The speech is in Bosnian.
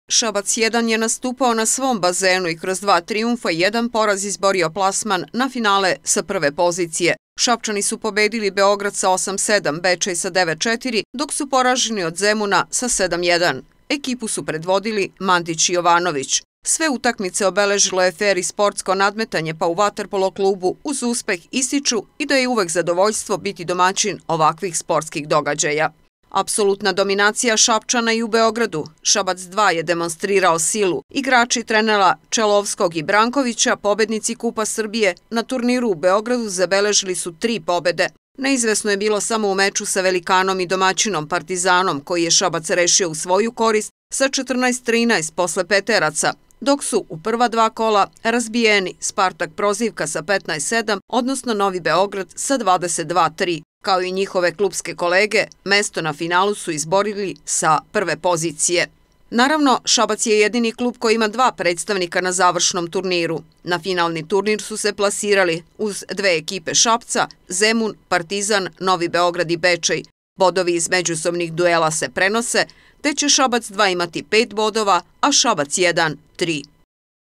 Šabac 1 je nastupao na svom bazenu i kroz 2 trijumfa i 1 poraz izborio plasman na finale sa prve pozicije. Šapčani su pobedili Beograd sa 8-7, Bečej sa 9-4, dok su poraženi od Zemuna sa 7-1. Ekipu su predvodili Mandić i Jovanović. Sve utakmice obeležilo je fer i sportsko nadmetanje, pa u vaterpolo klubu uz uspeh ističu i da je uvek zadovoljstvo biti domaćin ovakvih sportskih događaja. Apsolutna dominacija Šapčana i u Beogradu. Šabac 2 je demonstrirao silu. Igrači trenera Čelovskog i Brankovića, pobednici Kupa Srbije, na turniru u Beogradu zabeležili su 3 pobede. Neizvesno je bilo samo u meču sa velikanom i domaćinom Partizanom, koji je Šabac rešio u svoju korist sa 14-13 posle peteraca, dok su u prva 2 kola razbijeni Spartak Prozivka sa 15-7, odnosno Novi Beograd sa 22-3. Kao i njihove klupske kolege, mesto na finalu su izborili sa prve pozicije. Naravno, Šabac je jedini klub koji ima 2 predstavnika na završnom turniru. Na finalni turnir su se plasirali uz 2 ekipe Šapca, Zemun, Partizan, Novi Beograd i Bečej. Bodovi iz međusobnih duela se prenose, te će Šabac 2 imati 5 bodova, a Šabac 1 3.